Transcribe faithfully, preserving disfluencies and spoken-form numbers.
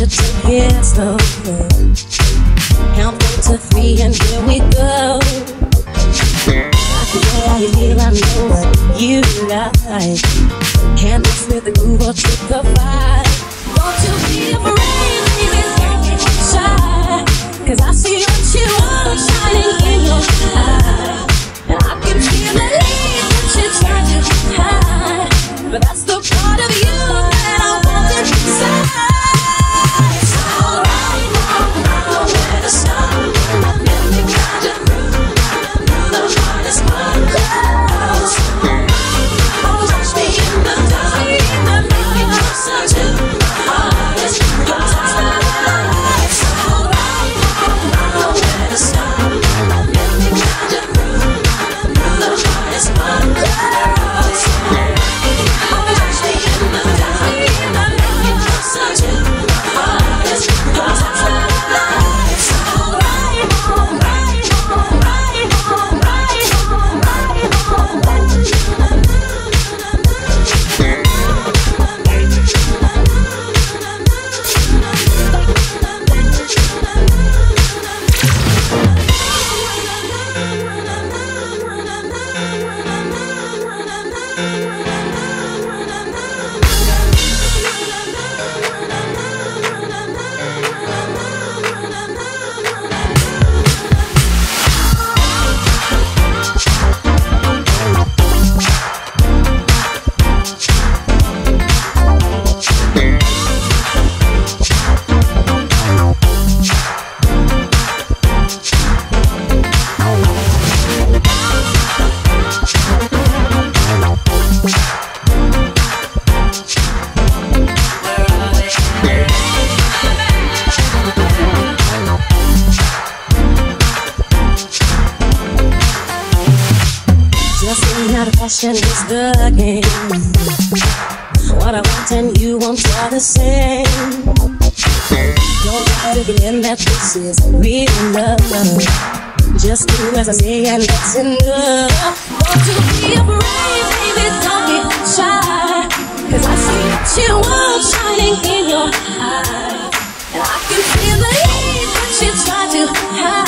it together. Count one to three and here we go. I can know how you feel, I know what you like. Can't mix with the groove or trick the vibe. Don't you be afraid, baby, don't get shy. Cause I see what you are shining in your eyes. And I can feel the heat that you're trying to hide. But that's the part of you that I want inside. It's alright, I know where to start. Let me guide you through the hardest part. Close. Touch me in the dark, make me closer to the hardest part. It's alright, I know where to start. Let me guide you through the hardest part. Close. Touch me in the dark, make me closer to the hardest part. It's alright, alright, alright, alright, passion is the game. What I want and you want are the same. Don't try to pretend that this is real love. Just do as I say and that's enough. Don't you be afraid, baby, don't be shy. Cause I see what you want shining in your eyes. And I can feel the heat that you try to hide.